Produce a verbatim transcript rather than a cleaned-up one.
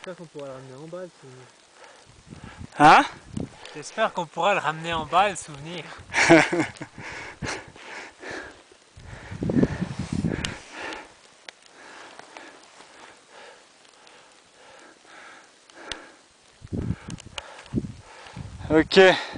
J'espère qu'on pourra le ramener en bas, le souvenir. Hein? J'espère qu'on pourra le ramener en bas, le souvenir. Ok.